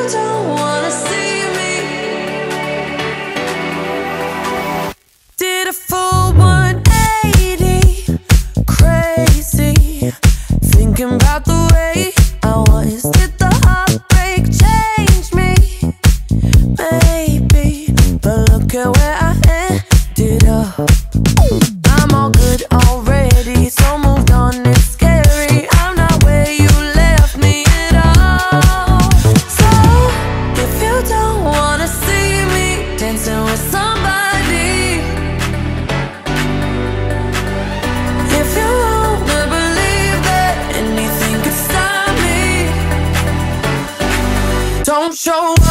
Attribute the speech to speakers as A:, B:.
A: don't wanna see me, did a full 180, crazy, thinking about the way I was. Did the heartbreak change me? Maybe, but look at where I ended up. I'm all good already, so moved on, it's scary. I'm not where you left me at all. So, if you don't wanna see me dancing with somebody, if you wanna believe that anything could stop me, don't show